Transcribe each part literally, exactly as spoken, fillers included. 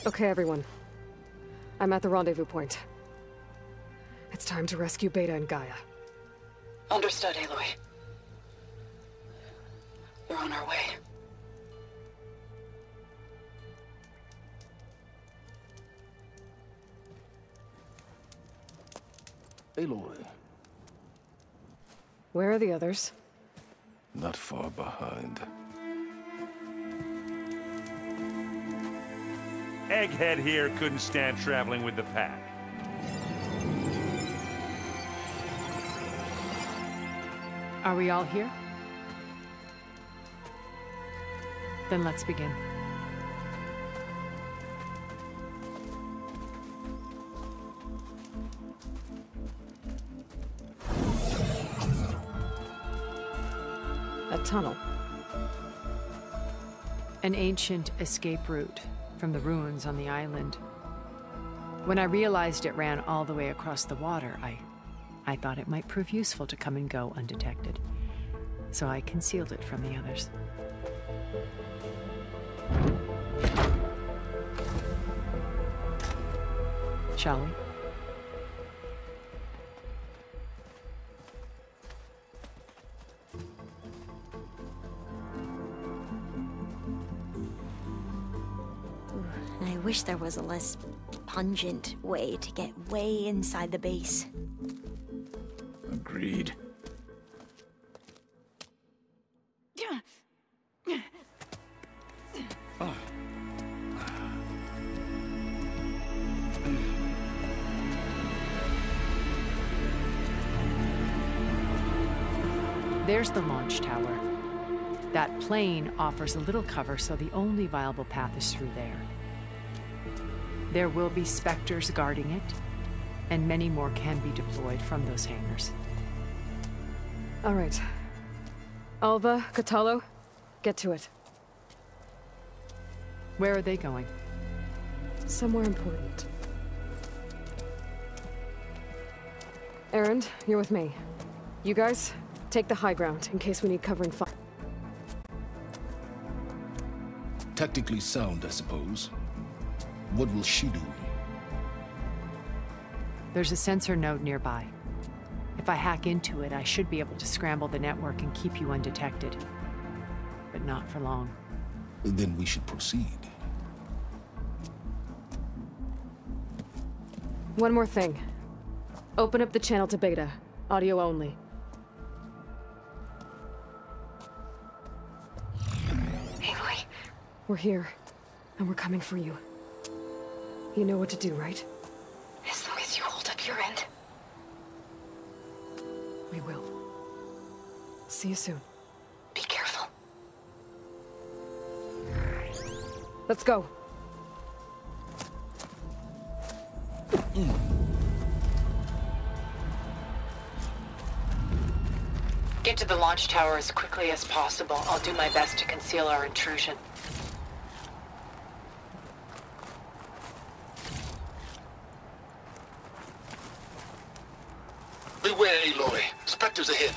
Okay, everyone. I'm at the rendezvous point. It's time to rescue Beta and Gaia. Understood, Aloy. We're on our way. Aloy. Where are the others? Not far behind. Egghead here couldn't stand traveling with the pack. Are we all here? Then let's begin. A tunnel. An ancient escape route from the ruins on the island. When I realized it ran all the way across the water, I, I thought it might prove useful to come and go undetected. So I concealed it from the others. Shall we? I wish there was a less pungent way to get way inside the base. Agreed. Oh. There's the launch tower. That plane offers a little cover, so the only viable path is through there. There will be Spectres guarding it, and many more can be deployed from those hangars. All right. Alva, Kotallo, get to it. Where are they going? Somewhere important. Erend, you're with me. You guys, take the high ground in case we need covering fire. Tactically sound, I suppose. What will she do? There's a sensor node nearby. If I hack into it, I should be able to scramble the network and keep you undetected. But not for long. Then we should proceed. One more thing. Open up the channel to Beta. Audio only. Aloy. We're here, and we're coming for you. You know what to do, right? As long as you hold up your end. We will. See you soon. Be careful. Let's go. Get to the launch tower as quickly as possible. I'll do my best to conceal our intrusion. Beware, Aloy. Spectres ahead.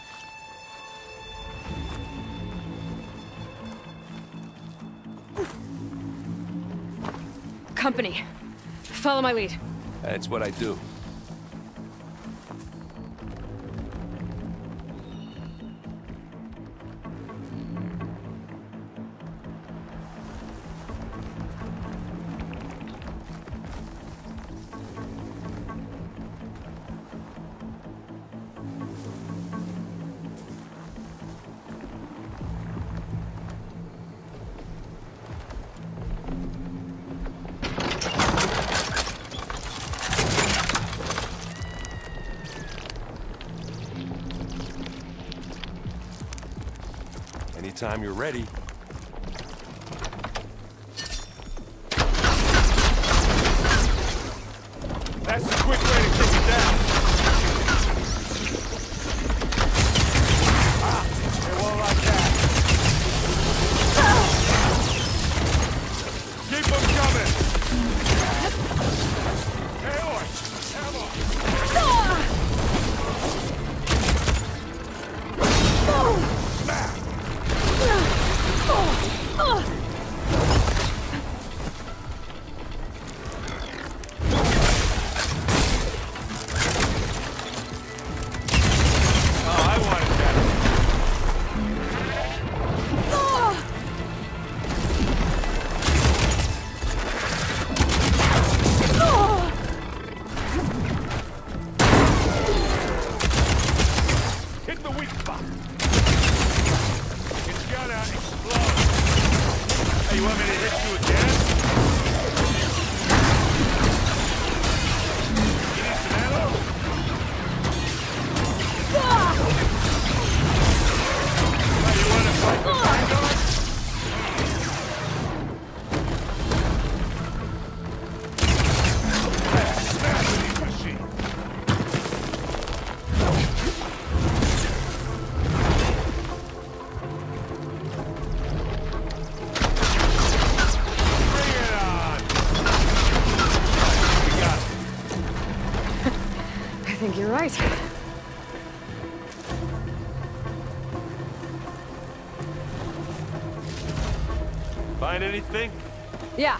Company. Follow my lead. That's what I do. Anytime you're ready. That's the quick way to take it down. Ah, they won't like that. Keep them coming. Hey, oi, ammo. you want me to hit you again? You need some ammo? Oh, you want to fight the Vanguard? Let's smash these machines. I think you're right. Find anything? Yeah.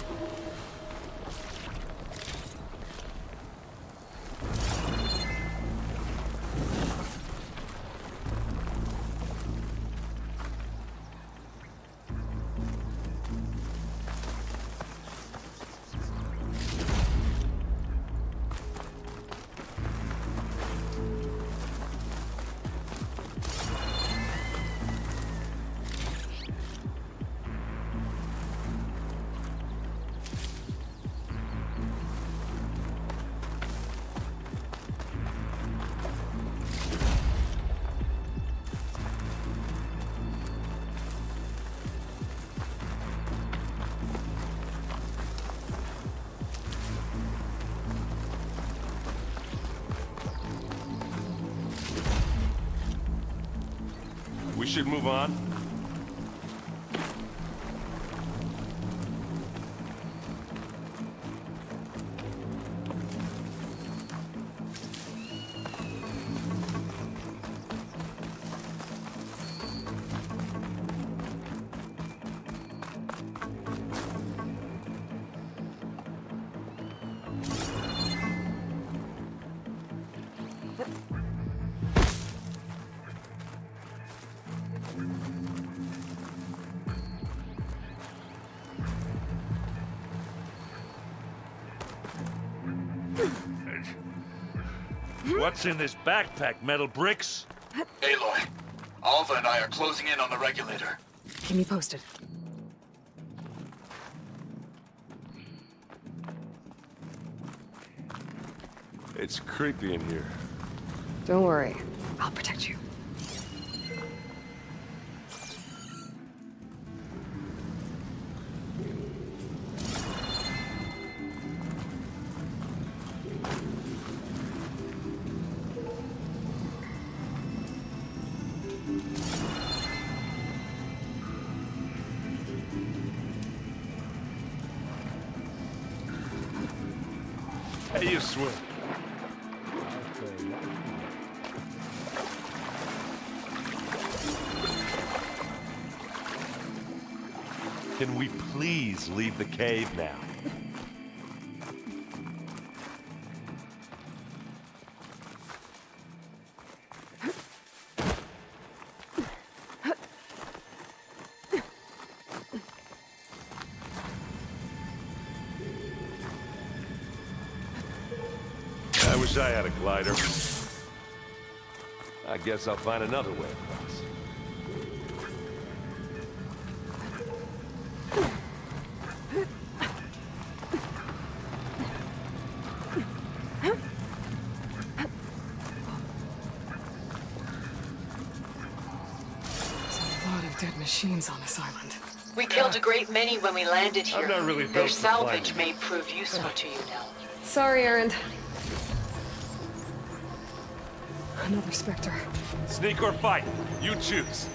We should move on. What's in this backpack, metal bricks? Aloy, Alva and I are closing in on the regulator. Keep me posted. It's creepy in here. Don't worry. I'll protect you. Hey, you swim. Can we please leave the cave now? I wish I had a glider. I guess I'll find another way across. There's a lot of dead machines on this island. We killed a great many when we landed here. I'm not really Their built for salvage climbing. may prove useful to you now. Sorry, Erend. Another Spectre. Sneak or fight, you choose.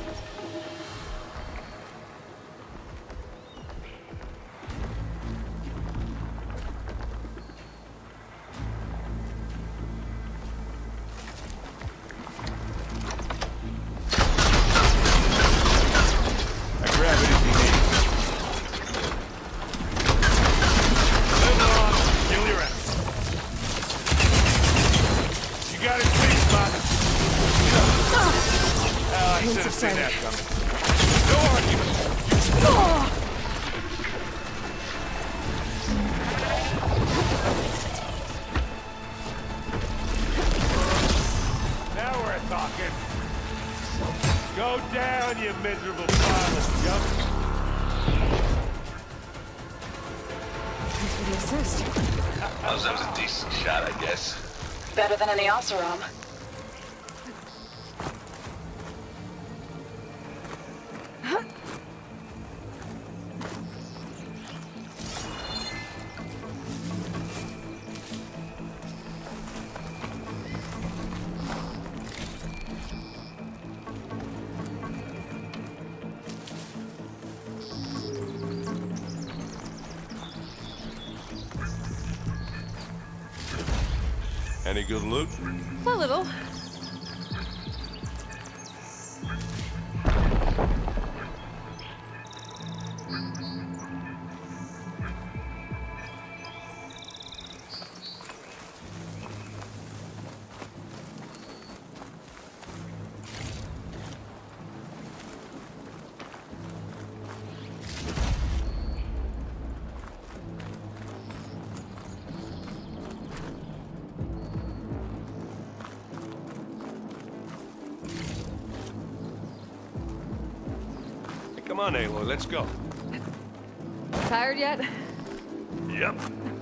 I grab anything you need. Live on, kill your ass. You got it, please, Spot. Oh, I should have seen that coming. No argument. Now we're talking. Go down, you miserable pile of junk. for the assist. That was, that was a decent shot, I guess. Better than any Oseram. Any good loot? A little. Come on, Aloy, let's go. Tired yet? Yep.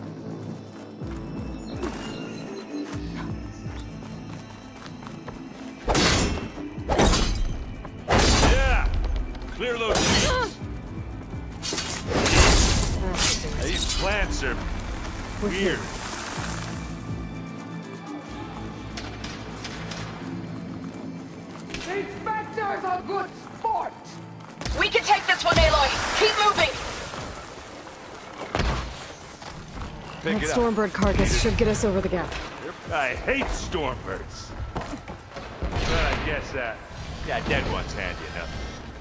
Yeah! Clear those sheets. These plants are weird. Inspector's a good sport! We can take this one, Aloy! Keep moving! Pick That it up. Stormbird carcass should get us over the gap. I hate Stormbirds. But I guess, uh, yeah, dead one's handy enough.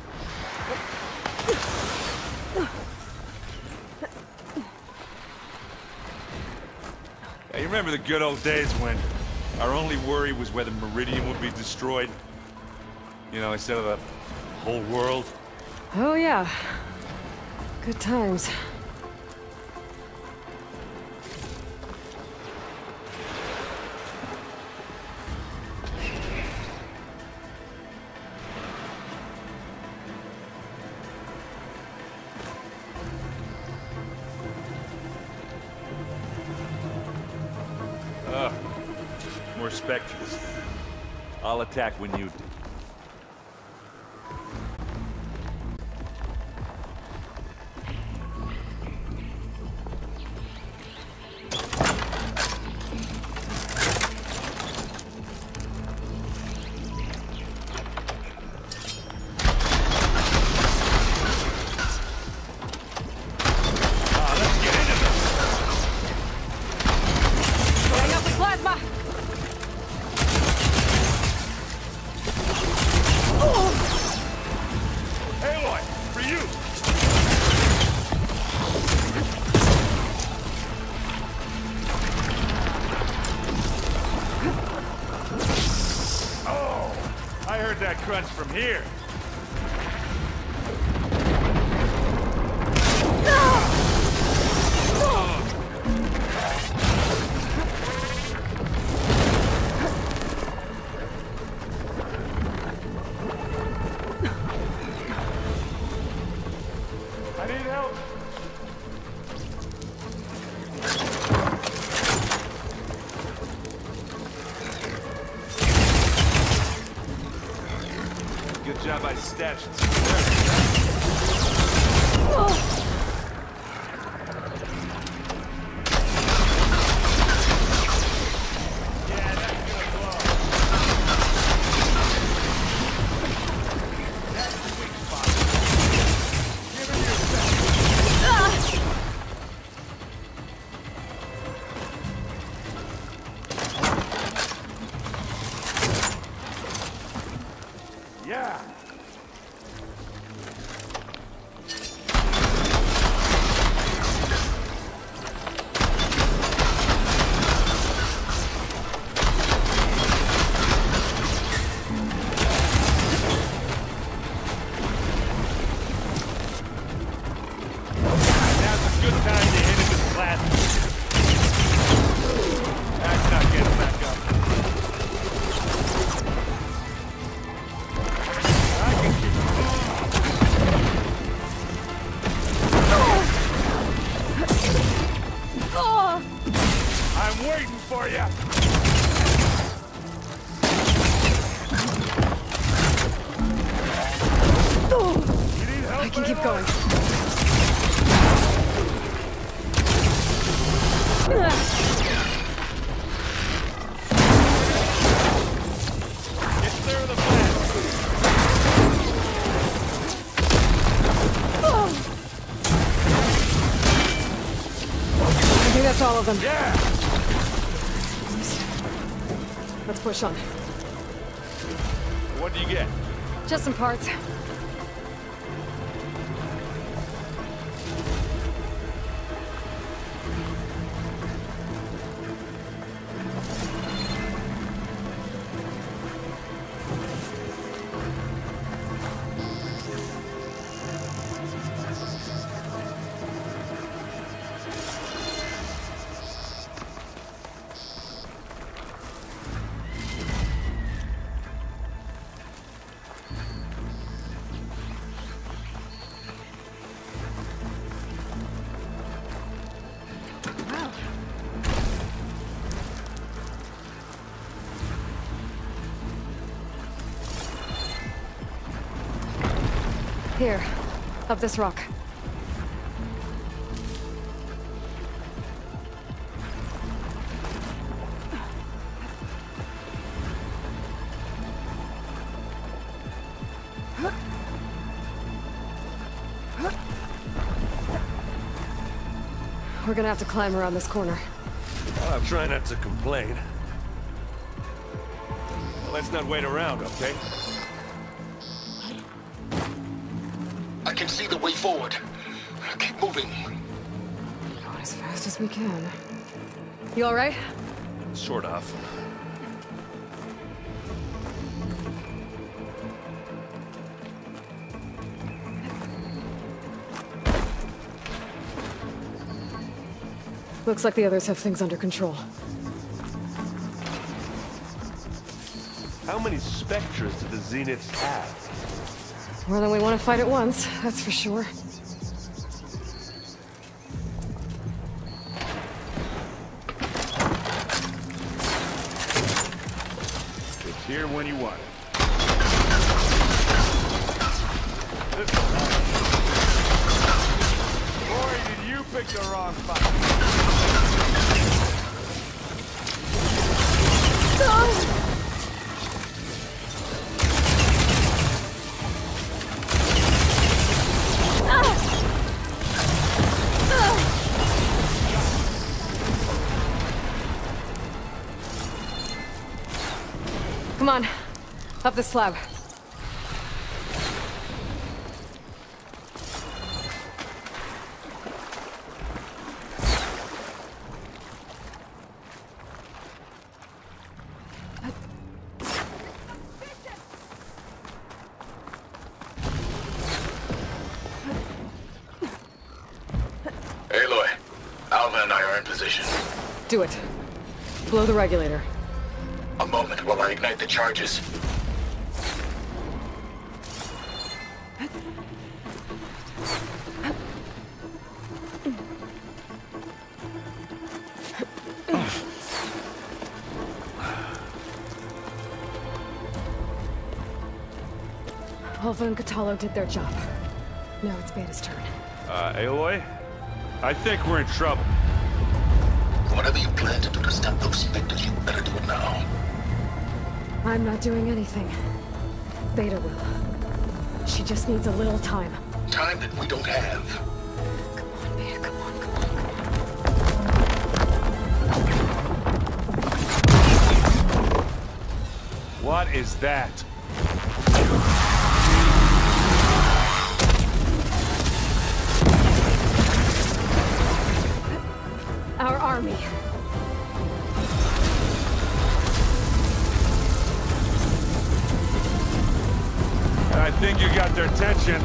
Yeah, you remember the good old days when our only worry was whether Meridian would be destroyed? You know, instead of the whole world? Oh yeah. Good times. Ugh. More specters. I'll attack when you do. That crunch from here. I need help. Good job I stashed some Yeah, that's gonna blow. That's the weak spot. Give him your Yeah. for you! I can keep going. Get clear of the plan. I think that's all of them. Yeah! Let's push on. What do you get? Just some parts. Here, up this rock. We're gonna have to climb around this corner. Well, I'm trying not to complain. Well, let's not wait around, okay? I can see the way forward. Keep moving. Going as fast as we can. You all right? Sort of. Looks like the others have things under control. How many Spectres do the Zeniths have? More than we want to fight at once, that's for sure. It's here when you want it. Boy, did you pick the wrong fight. Come on, up the slab. Aloy, Alva and I are in position. Do it. Blow the regulator. A moment while I ignite the charges. Alva and Kotallo did their job. Now it's Beta's turn. Uh, Aloy? I think we're in trouble. Whatever you plan to do to stop those Spectres, you better do it now. I'm not doing anything. Beta will. She just needs a little time. Time that we don't have. Come on, Beta, come on, come on. What is that? Our army. I think you got their attention.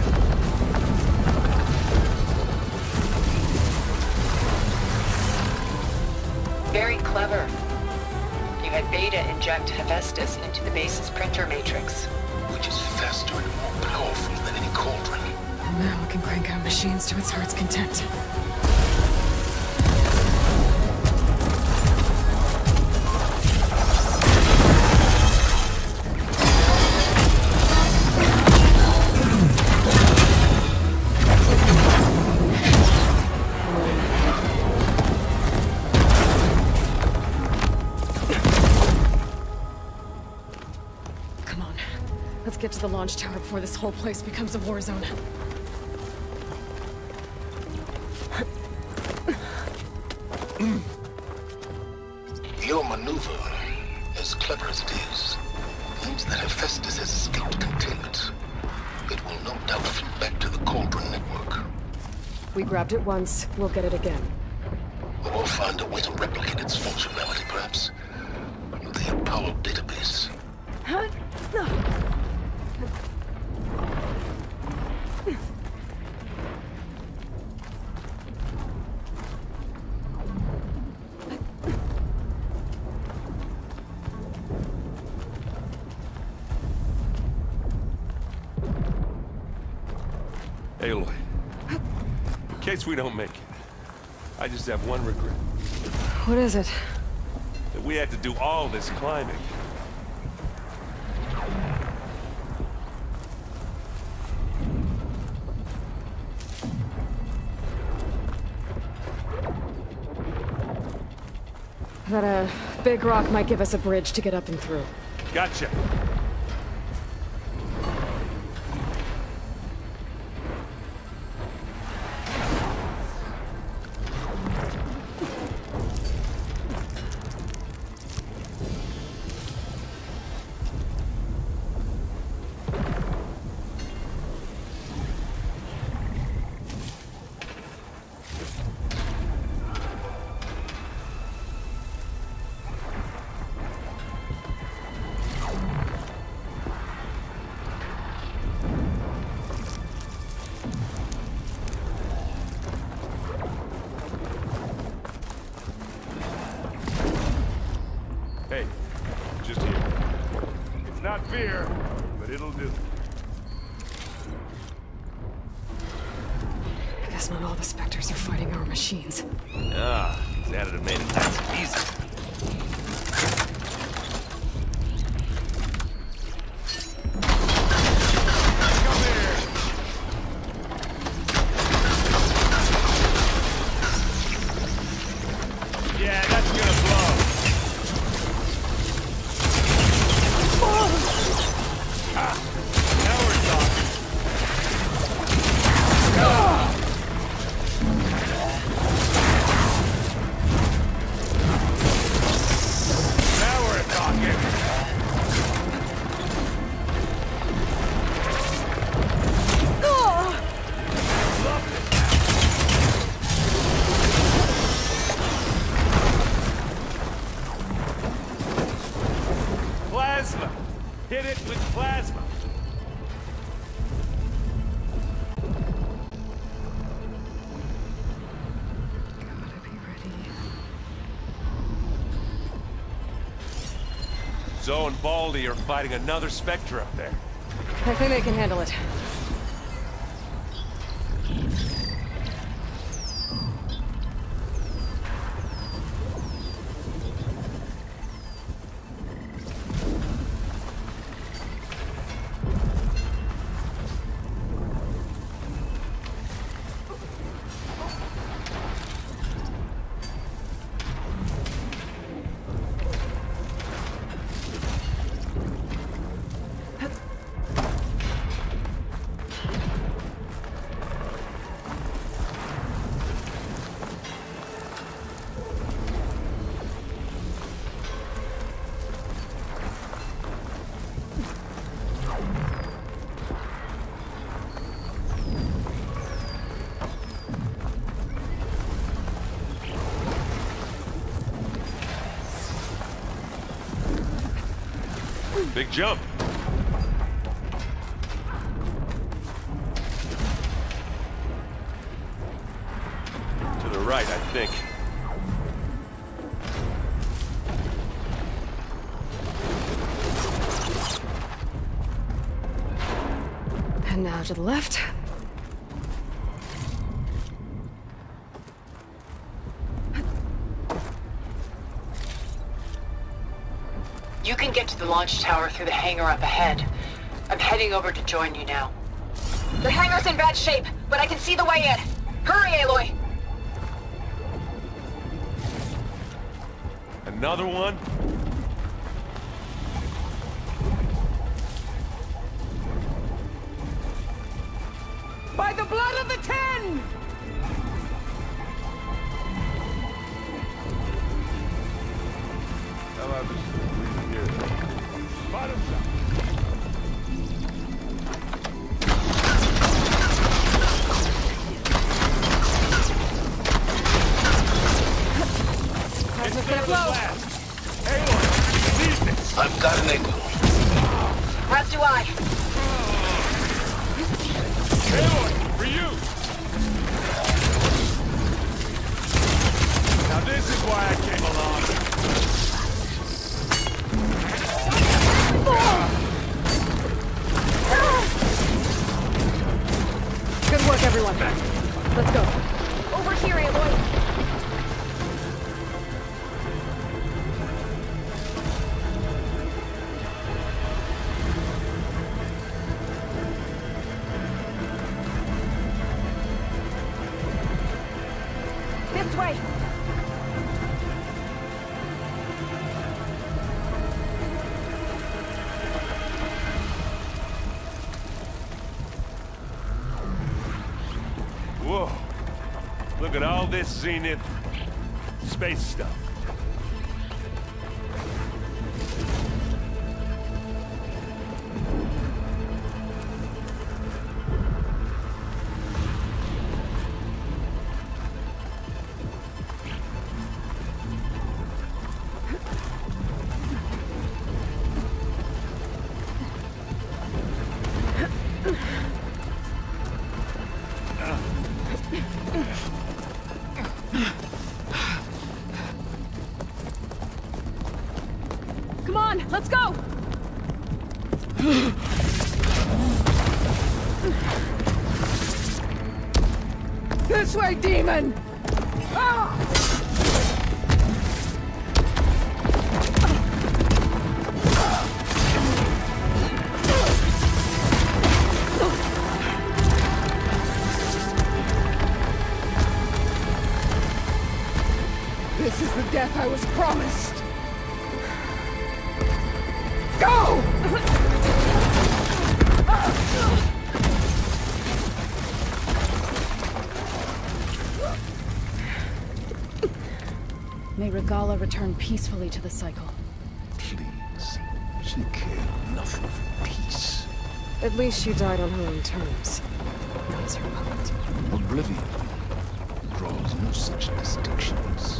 Very clever. You had Beta inject Hephaestus into the base's printer matrix. Which is faster and more powerful than any cauldron. Now we can crank out machines to its heart's content. the launch tower before this whole place becomes a war zone. Your maneuver, as clever as it is, means that Hephaestus has escaped containment. It will no doubt flee back to the Cauldron network. We grabbed it once, we'll get it again. Or find a way to replicate its functionality, perhaps. The Apollo database. Aloy, in case we don't make it, I just have one regret. What is it? That we had to do all this climbing. That a big rock might give us a bridge to get up and through. Gotcha. Hey, just here. It's not fear, but it'll do. I guess not all the Spectres are fighting our machines. Ah, Xanadu have made it nice easy. Hit it with plasma. Gotta be ready. Zoe and Baldy are fighting another Spectre up there. I think they can handle it. Big jump. To the right, I think. And now to the left. You can get to the launch tower through the hangar up ahead. I'm heading over to join you now. The hangar's in bad shape, but I can see the way in. Hurry, Aloy! Another one? By the blood of the Ten! How about this here? Bottom shot. How's it gonna blow? I've got an echo. As do I. Aloy, for you! Now this is why I came along. Good work, everyone. Let's go. Over here, Aloy. This way. Whoa. Look at all this Zenith space stuff. Come on, let's go! This way, demon! Ah! This is the death I was promised! Go! May Regala return peacefully to the cycle. Please. She cared nothing for peace. At least she died on her own terms. Nice her puppet. Oblivion draws no such distinctions.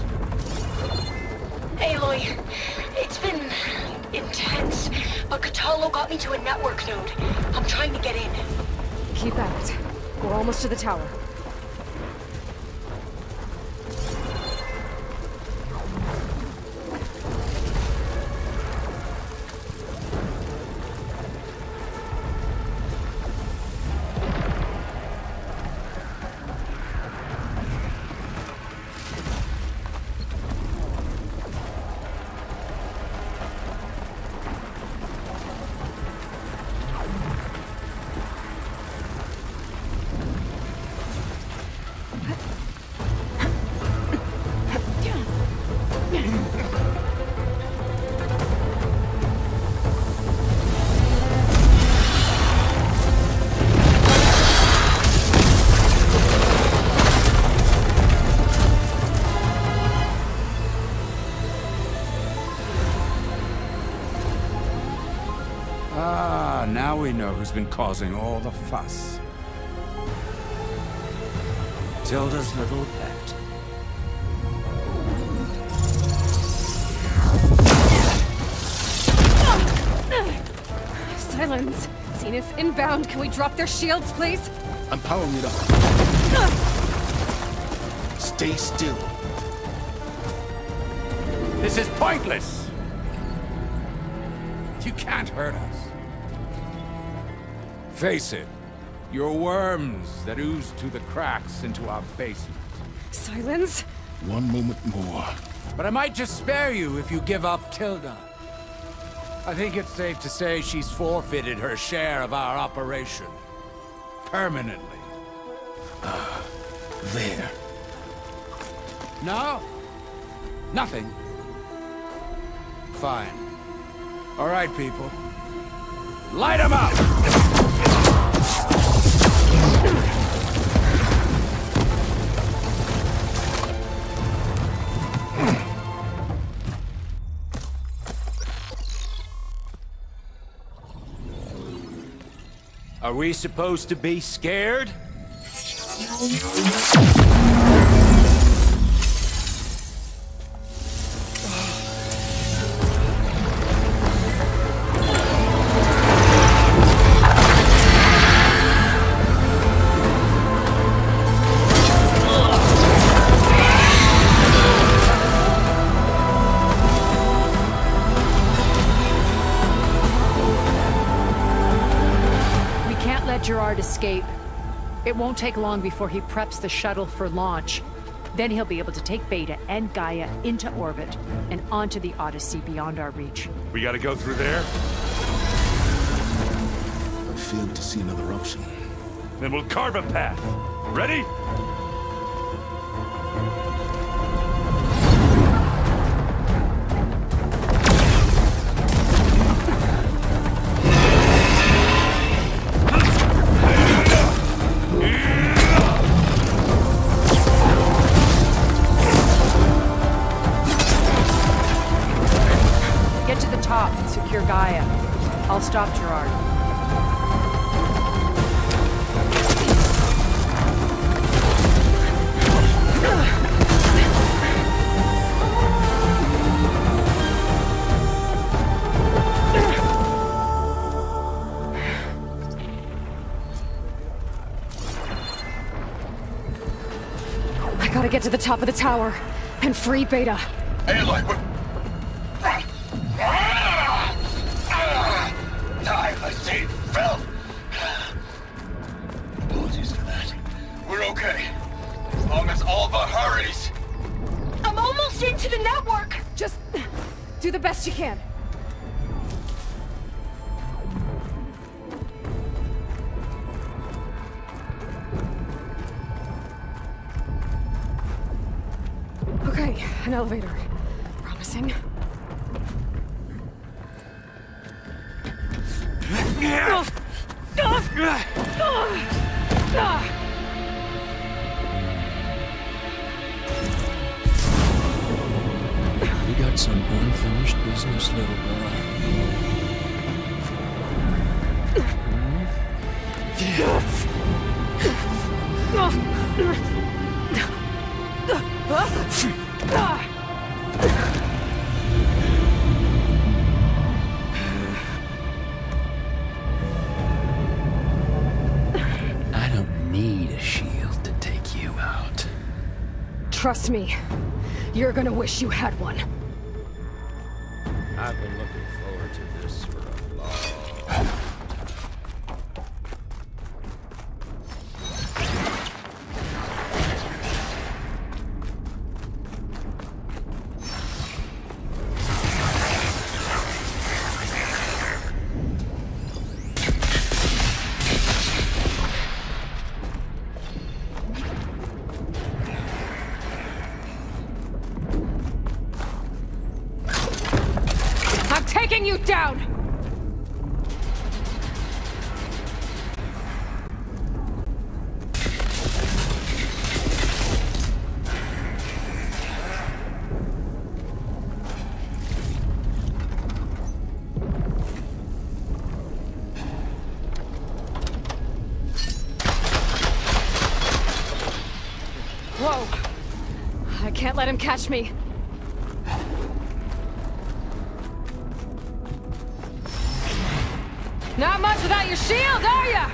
Aloy, it's been intense, but Kotallo got me to a network node. I'm trying to get in. Keep at it. We're almost to the tower. Ah, now we know who's been causing all the fuss. Tilda's little pet. Silence! Zenith inbound. Can we drop their shields, please? I'm powering it up. Stay still. This is pointless! You can't hurt us. Face it, you're worms that ooze through the cracks into our basement. Silence? One moment more. But I might just spare you if you give up Tilda. I think it's safe to say she's forfeited her share of our operation. Permanently. Ah, there. No? Nothing? Fine. All right, people. Light 'em up! Are we supposed to be scared? Gerard escape. It won't take long before he preps the shuttle for launch. Then he'll be able to take Beta and Gaia into orbit and onto the Odyssey beyond our reach. We gotta go through there? I fail to see another option. Then we'll carve a path. Ready? Secure Gaia. I'll stop Gerard. I gotta get to the top of the tower and free Beta. Aloy, what? I see, Phil! Apologies for that. We're okay. As long as Alva hurries. I'm almost into the network! Just do the best you can. Okay, an elevator. Promising. You got some unfinished business, little boy. I don't need a shield to take you out. Trust me, you're gonna wish you had one. I've been looking forward to this for a long time. Taking you down! Whoa! I can't let him catch me. Not much without your shield, are ya?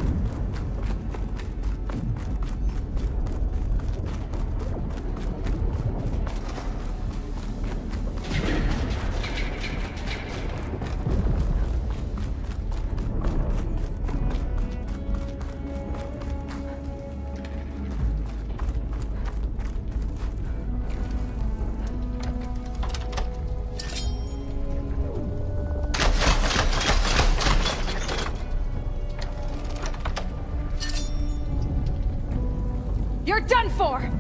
You're done for!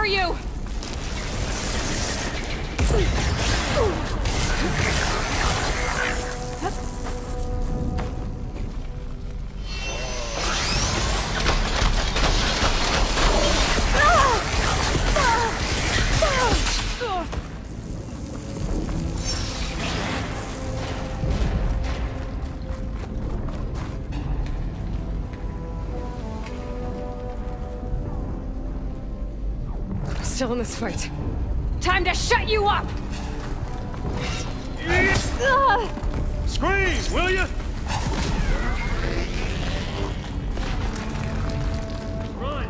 for you! Still in this fight. Time to shut you up! Scream, will you? Run!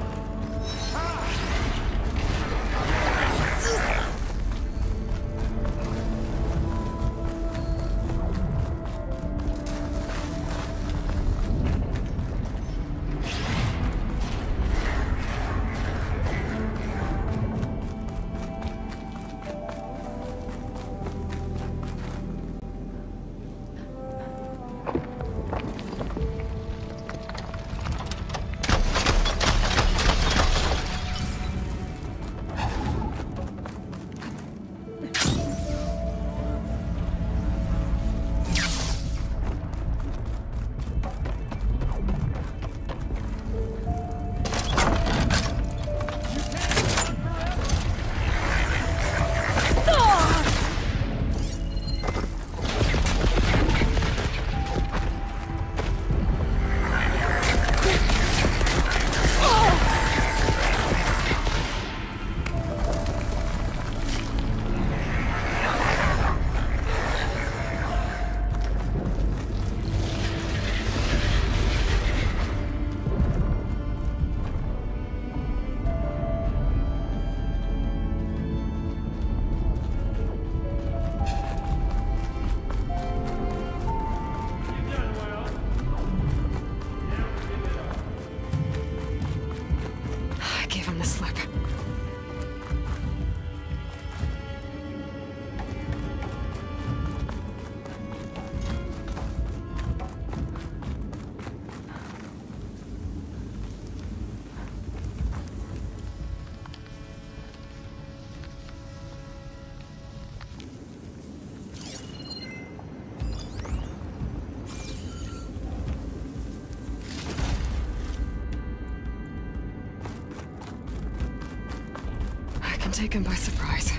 Take him by surprise.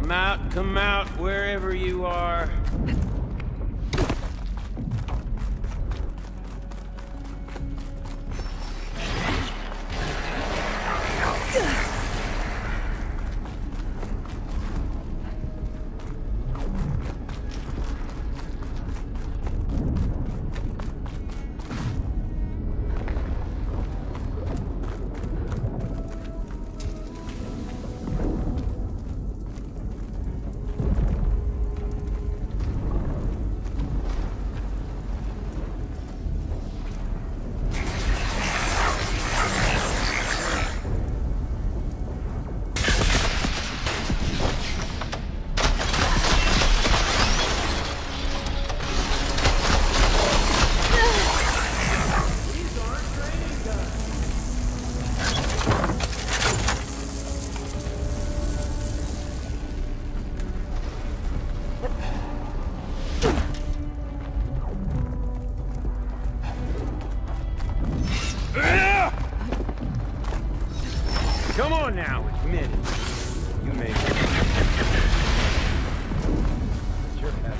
Come out, come out, wherever you are. Come on now, admit it. You made it. It's your habit.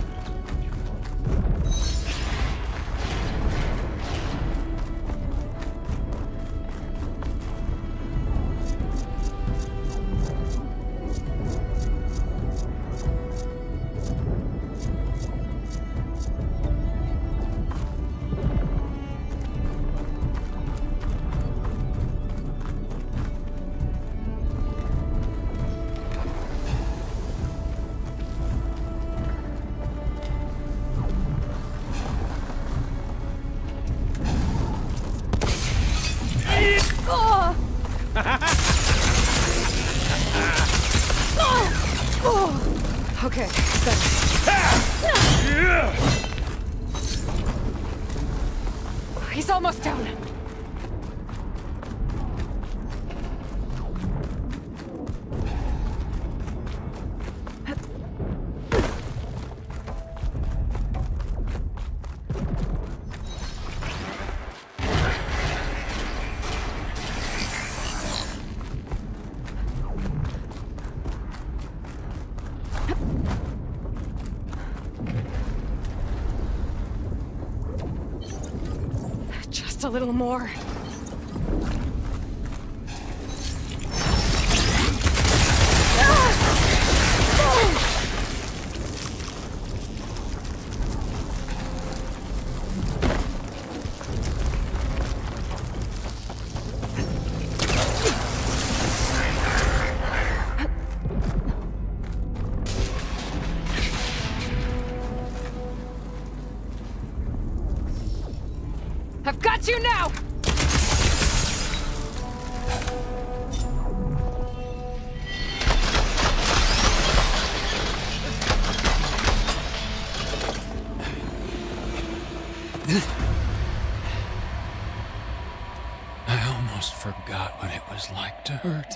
Okay, better. He's almost down. Just a little more. I've got you now! I almost forgot what it was like to hurt.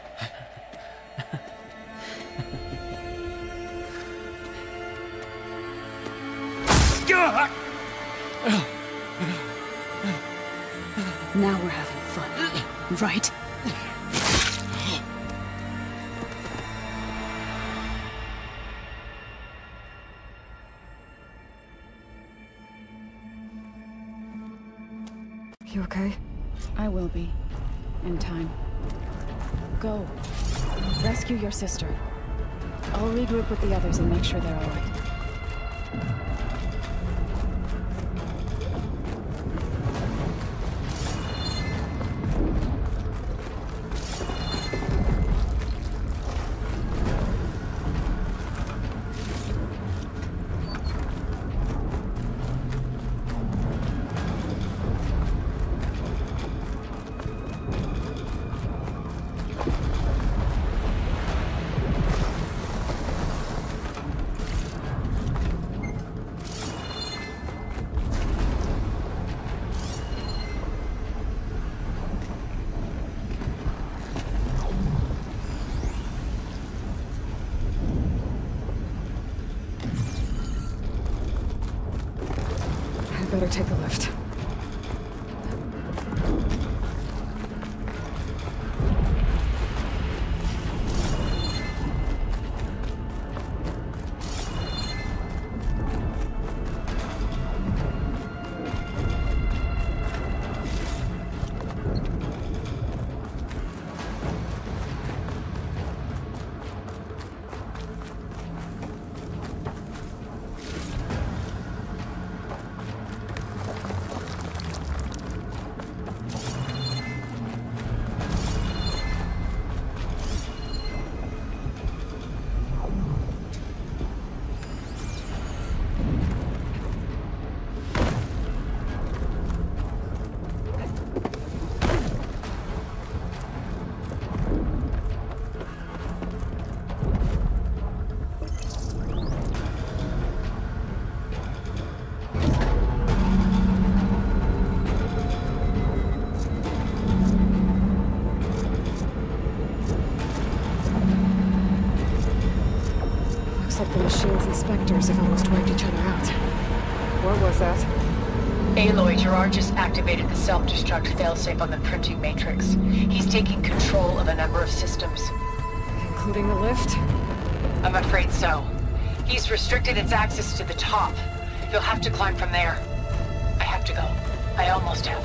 Now we're having fun, right? You okay? I will be. In time. Go. Rescue your sister. I'll regroup with the others and make sure they're all right. Better take a lift. Spectres have almost wiped each other out. What was that? Aloy, Gerard just activated the self-destruct failsafe on the printing matrix. He's taking control of a number of systems. Including the lift? I'm afraid so. He's restricted its access to the top. You'll have to climb from there. I have to go. I almost have.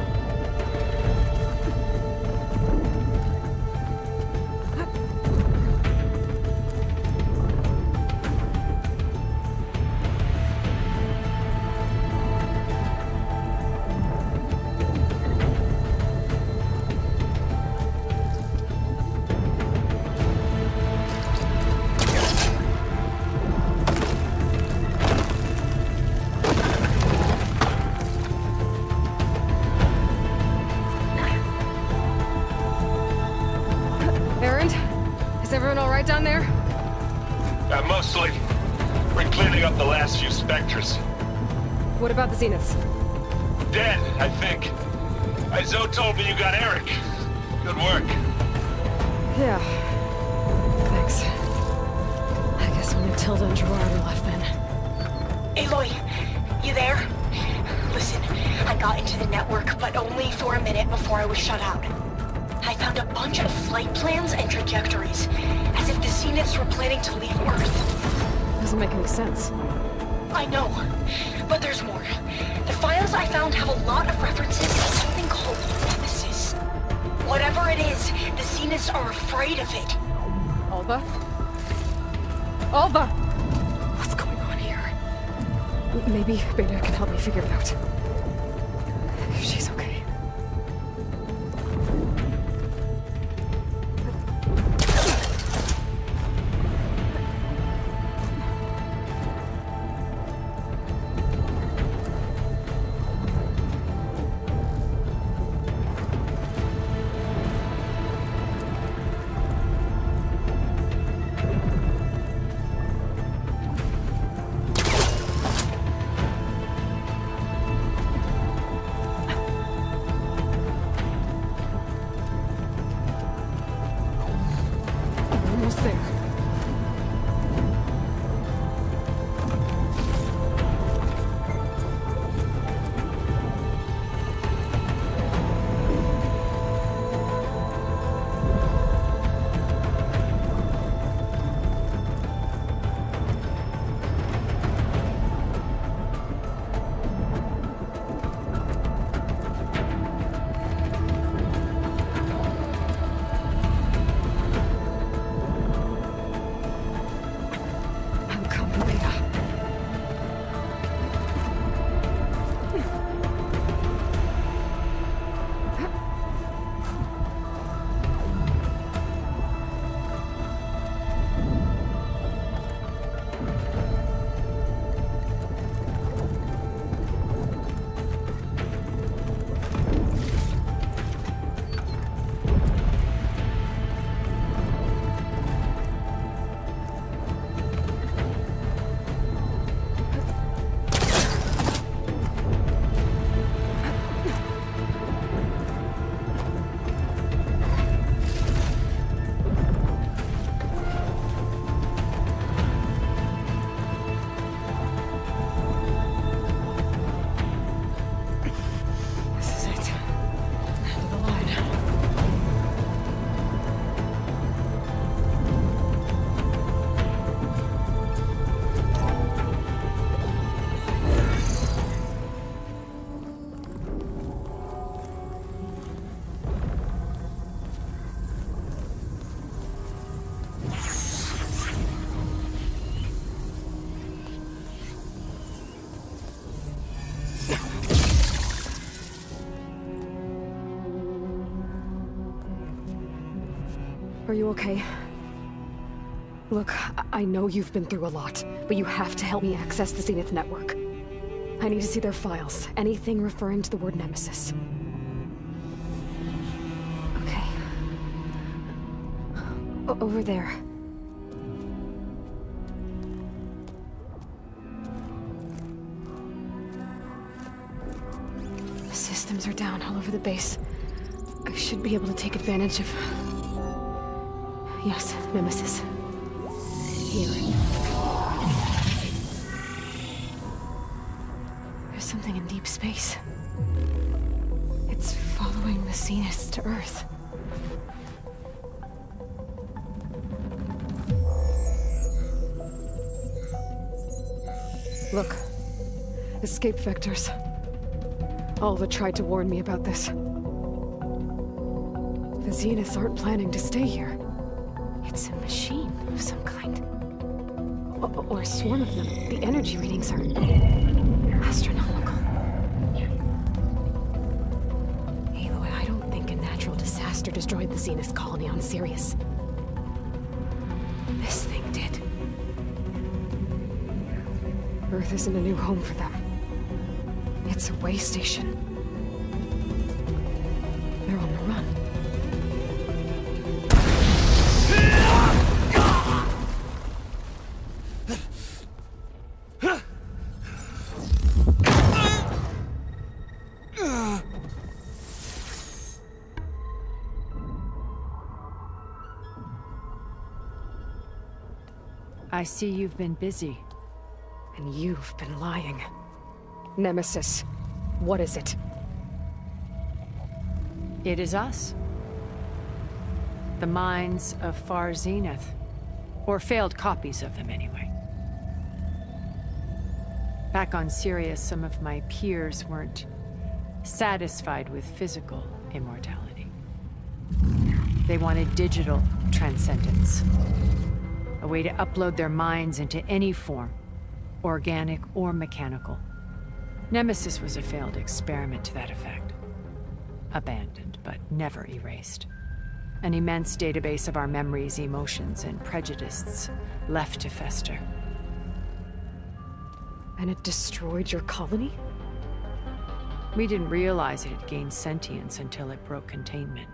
Down there? Uh, mostly. We're cleaning up the last few Spectres. What about the Zeniths? Dead, I think. Uh, Zoe told me you got Eric. Good work. Yeah. Thanks. I guess only Tilda and Gerard are left then. Aloy, you there? Listen, I got into the network, but only for a minute before I was shut out. I found a bunch of flight plans and trajectories, as if the Zeniths were planning to leave Earth. Doesn't make any sense. I know, but there's more. The files I found have a lot of references to something called Nemesis. Whatever it is, the Zeniths are afraid of it. Alva? Alva! What's going on here? Maybe Beta can help me figure it out. If she's okay. Are you okay? Look, I, I know you've been through a lot, but you have to help me access the Zenith network. I need to see their files. Anything referring to the word Nemesis. Okay. O- over there. The systems are down all over the base. I should be able to take advantage of... Yes, Nemesis. Here. Something in deep space. It's following the Zeniths to Earth. Look. Escape vectors. Alva tried to warn me about this. The Zeniths aren't planning to stay here. It's a machine of some kind. O- or a swarm of them. The energy readings are astronomical. Aloy, I don't think a natural disaster destroyed the Zenith colony on Sirius. This thing did. Earth isn't a new home for them. It's a way station. They're on the run. I see you've been busy. And you've been lying. Nemesis, what is it? It is us. The minds of Far Zenith. Or failed copies of them, anyway. Back on Sirius, some of my peers weren't satisfied with physical immortality. They wanted digital transcendence. A way to upload their minds into any form, organic or mechanical. Nemesis was a failed experiment to that effect. Abandoned, but never erased. An immense database of our memories, emotions, and prejudices left to fester. And it destroyed your colony? We didn't realize it had gained sentience until it broke containment.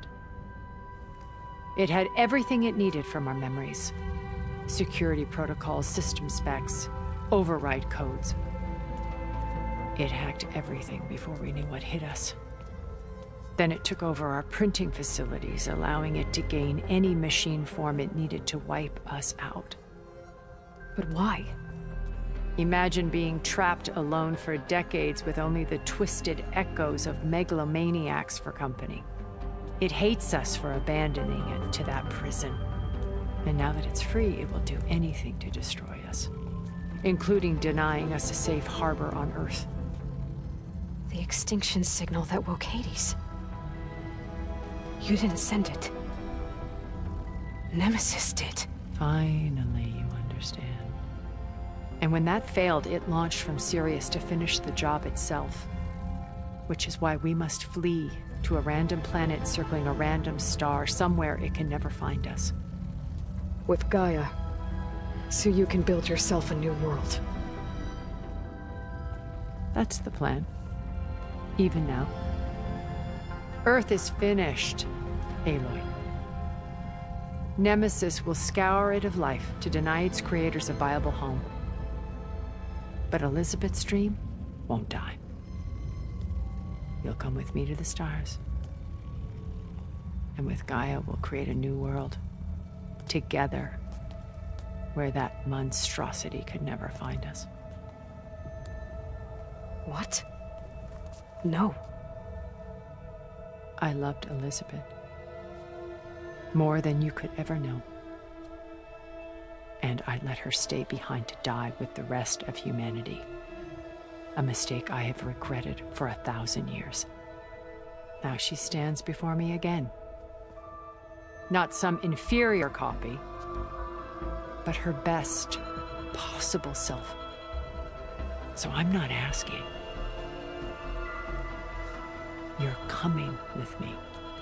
It had everything it needed from our memories. Security protocols, system specs, override codes. It hacked everything before we knew what hit us. Then it took over our printing facilities, allowing it to gain any machine form it needed to wipe us out. But why? Imagine being trapped alone for decades with only the twisted echoes of megalomaniacs for company. It hates us for abandoning it to that prison. And now that it's free, it will do anything to destroy us, including denying us a safe harbor on Earth. The extinction signal that woke Hades. You didn't send it. Nemesis did. Finally, you understand. And when that failed, it launched from Sirius to finish the job itself. Which is why we must flee to a random planet circling a random star, somewhere it can never find us. With Gaia, so you can build yourself a new world. That's the plan. Even now. Earth is finished, Aloy. Nemesis will scour it of life to deny its creators a viable home. But Elizabeth's dream won't die. You'll come with me to the stars. And with Gaia, we'll create a new world. Together. Where that monstrosity could never find us. What? No. I loved Elizabeth. More than you could ever know. And I let her stay behind to die with the rest of humanity. A mistake I have regretted for a thousand years. Now she stands before me again. Not some inferior copy, but her best possible self. So I'm not asking. You're coming with me.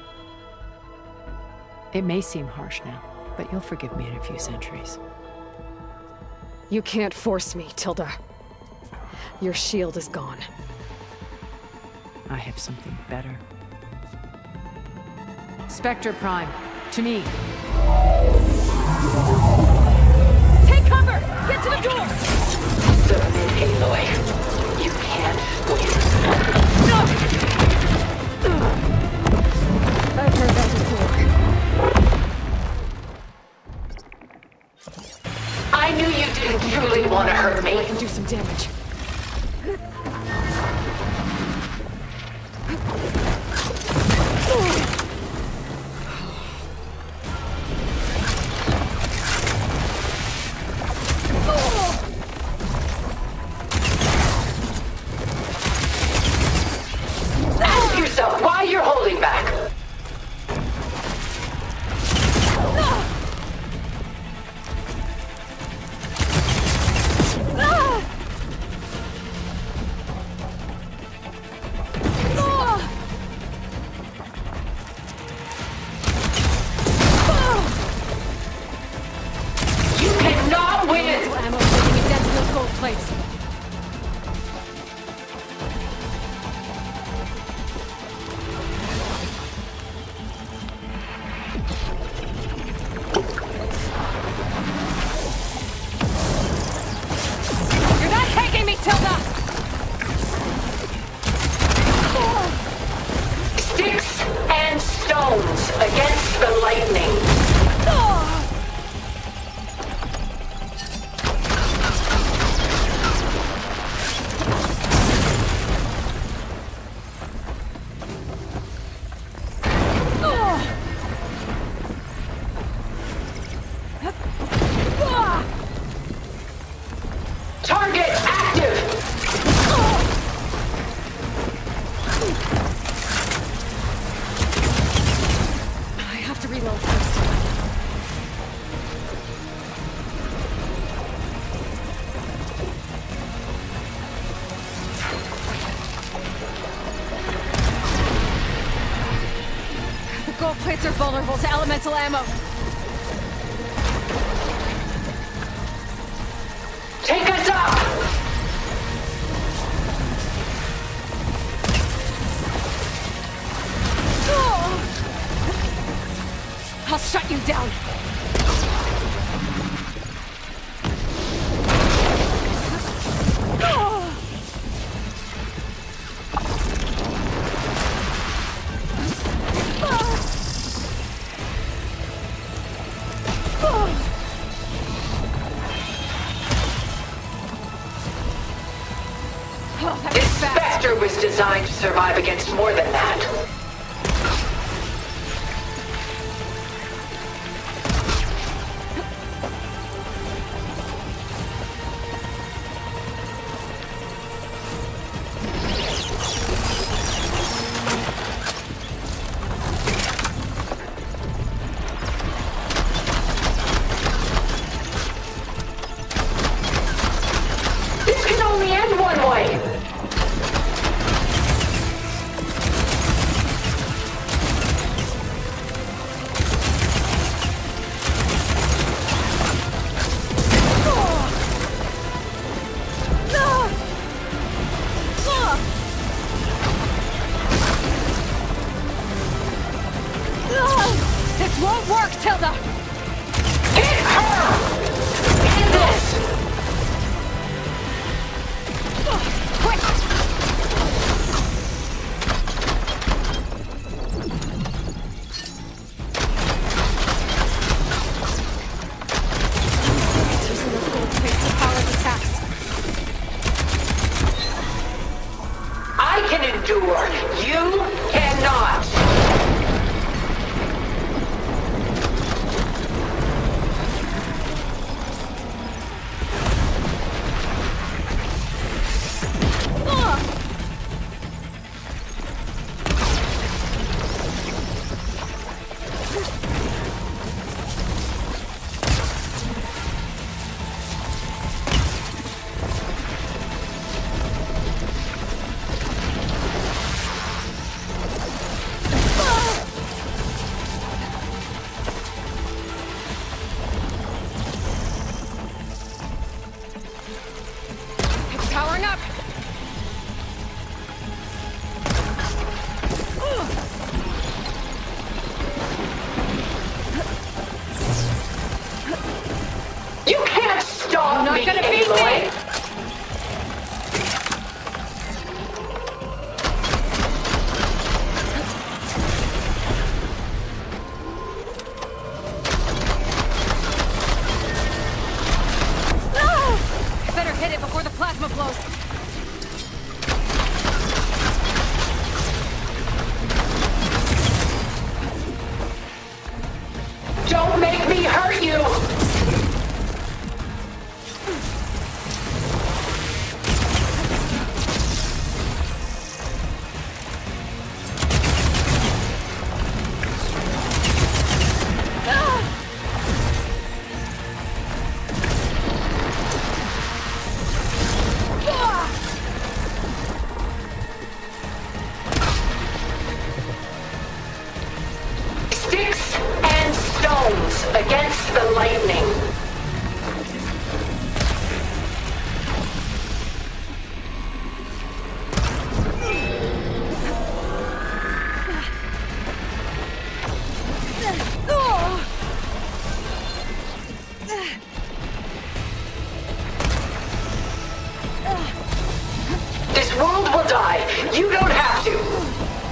It may seem harsh now, but you'll forgive me in a few centuries. You can't force me, Tilda. Your shield is gone. I have something better. Spectre Prime, to me. Take cover! Get to the door! Submit, Aloy. You can't win. No! I've heard that before. I knew you didn't truly want to hurt me. I can do some damage. Ask yourself why you're holding back. Sticks and stones against the lightning. Target active! I have to reload first. The gold plates are vulnerable to elemental ammo. Take us up! I'll shut you down. This Spectre was designed to survive against more than that. This can only end one way! This won't work, Tilda! Hit her! And this! Quick! It's using those gold plates to power the attacks. I can endure. You cannot. It's powering up! You can't stop You're not me, gonna beat Aloy. me! I better hit it before the plasma blows. You don't have to!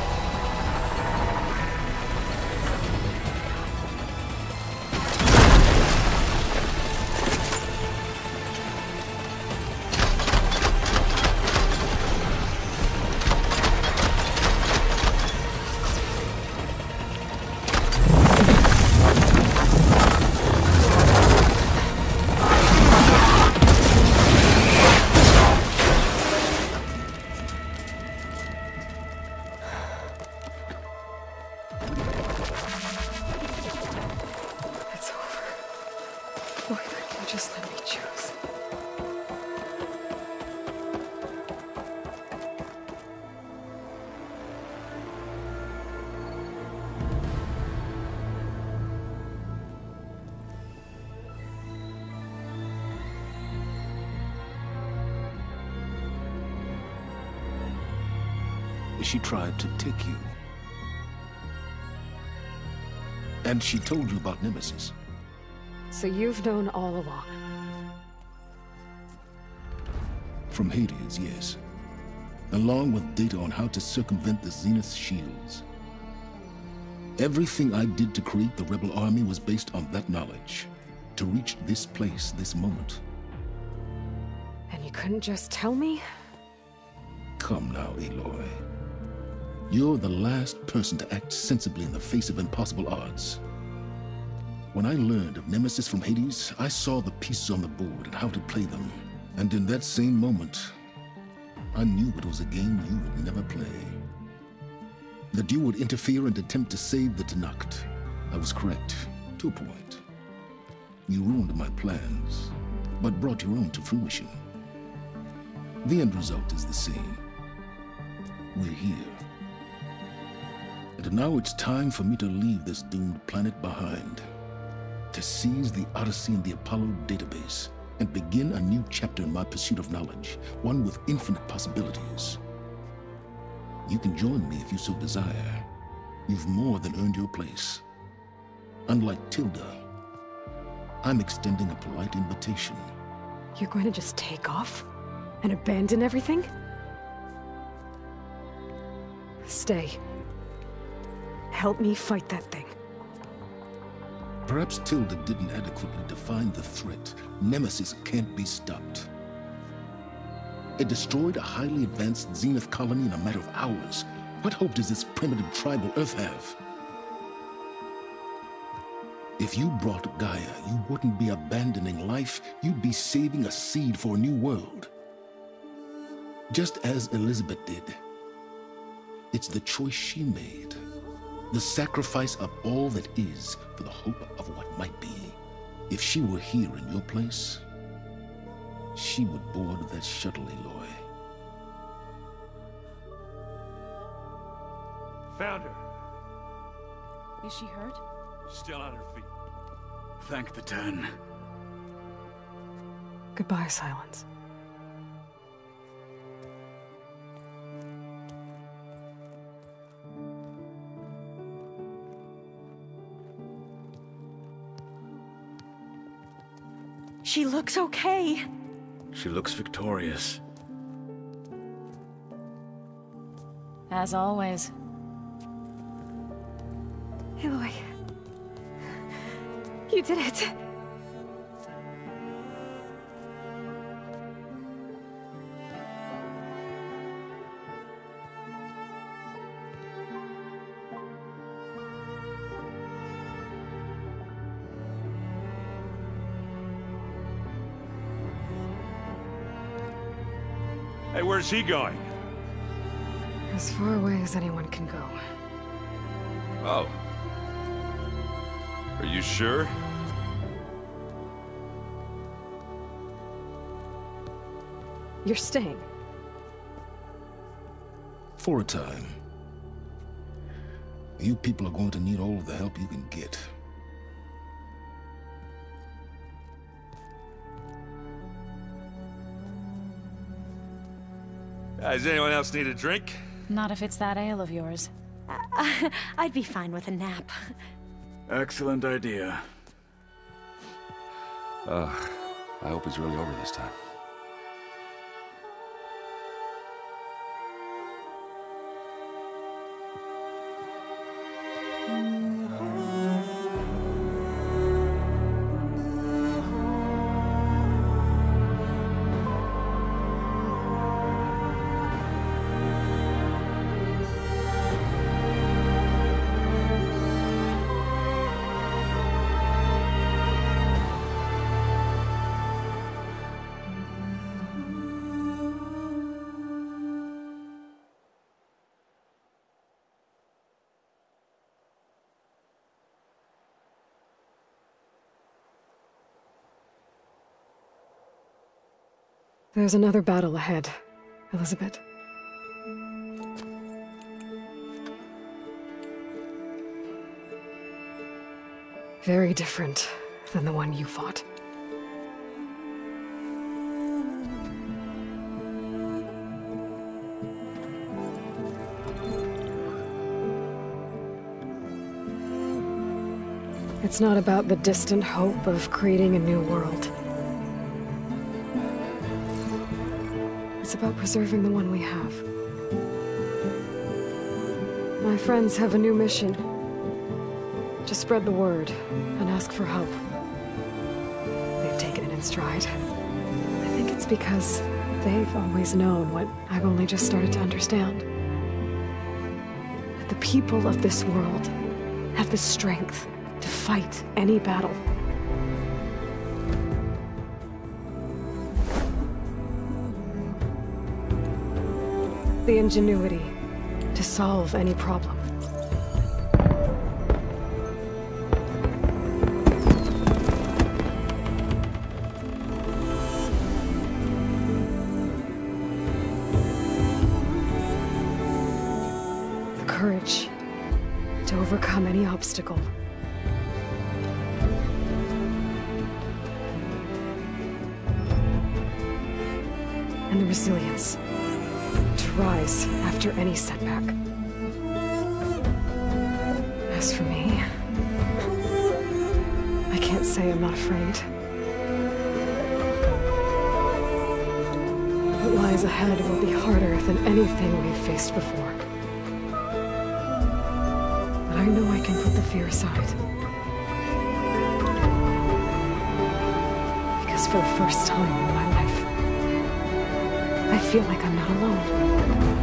She tried to take you. And she told you about Nemesis. So you've known all along? From Hades, yes. Along with data on how to circumvent the Zenith shields. Everything I did to create the Rebel Army was based on that knowledge. To reach this place, this moment. And you couldn't just tell me? Come now, Aloy. You're the last person to act sensibly in the face of impossible odds. When I learned of Nemesis from Hades, I saw the pieces on the board and how to play them. And in that same moment, I knew it was a game you would never play. That you would interfere and attempt to save the Tenakth. I was correct, to a point. You ruined my plans, but brought your own to fruition. The end result is the same. We're here. And now it's time for me to leave this doomed planet behind. To seize the Odyssey and the Apollo database, and begin a new chapter in my pursuit of knowledge, one with infinite possibilities. You can join me if you so desire. You've more than earned your place. Unlike Tilda, I'm extending a polite invitation. You're going to just take off? And abandon everything? Stay. Help me fight that thing. Perhaps Tilda didn't adequately define the threat. Nemesis can't be stopped. It destroyed a highly advanced Zenith colony in a matter of hours. What hope does this primitive tribal Earth have? If you brought Gaia, you wouldn't be abandoning life, you'd be saving a seed for a new world. Just as Elizabeth did. It's the choice she made. The sacrifice of all that is for the hope of what might be. If she were here in your place, she would board that shuttle, Aloy. Found her. Is she hurt? Still on her feet. Thank the Ten. Goodbye, Silence. She looks okay. She looks victorious. As always. Aloy. You did it. Hey, where's he going? As far away as anyone can go. Oh. Are you sure? You're staying. For a time. You people are going to need all of the help you can get. Uh, does anyone else need a drink? Not if it's that ale of yours. Uh, I'd be fine with a nap. Excellent idea. Uh, I hope it's really over this time. There's another battle ahead, Elizabeth. Very different than the one you fought. It's not about the distant hope of creating a new world. It's about preserving the one we have. My friends have a new mission. To spread the word and ask for help. They've taken it in stride. I think it's because they've always known what I've only just started to understand. That the people of this world have the strength to fight any battle. The ingenuity to solve any problem. The courage to overcome any obstacle. And the resilience to rise after any setback. As for me, I can't say I'm not afraid. What lies ahead will be harder than anything we've faced before. But I know I can put the fear aside. Because for the first time in my life, I feel like I'm not alone.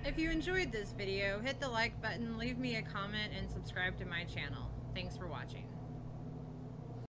If you enjoyed this video, hit the like button, leave me a comment, and subscribe to my channel. Thanks for watching.